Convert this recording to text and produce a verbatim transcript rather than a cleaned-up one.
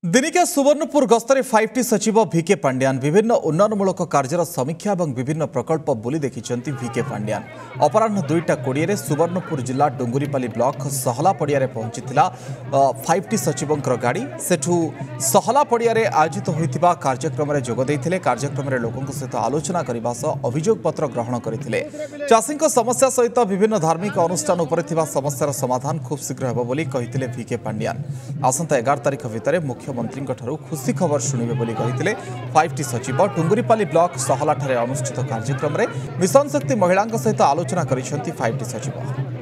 दिनिकिया सुवर्णपुर गस्तरे five T सचिव भिके पांड्यान विभिन्न उन्नयनमूलक कार्यर समीक्षा और विभिन्न प्रकल्प बुली देखिंट भिके पांड्यान अपराह दुईटा कोड़े सुवर्णपुर जिला डुंगुरीपाली ब्लॉक सहला पड़िया पहुंची फाइव टी सचिवों गाड़ी सेठू सहला पड़िया आयोजित होता कार्यक्रम में जोगदे कार्यक्रम में लोकों सहित आलोचना करने सह अभियोग पत्र ग्रहण करते चाषी समस्या सहित विभिन्न धार्मिक अनुष्ठान उपर समस्यार समाधान खूब शीघ्र होबोली कहिथिले भिके पांड्यान आसंता एगार तारिख भितर मुख्यमंत्री खुशी खबर शुणिबे बोली कहिथिले फाइव टी सचिव डुंगुरीपाली ब्लॉक सहला अनुष्ठित कार्यक्रम में मिशन शक्ति महिला सहित आलोचना करिसेंती फाइव टी सचिव।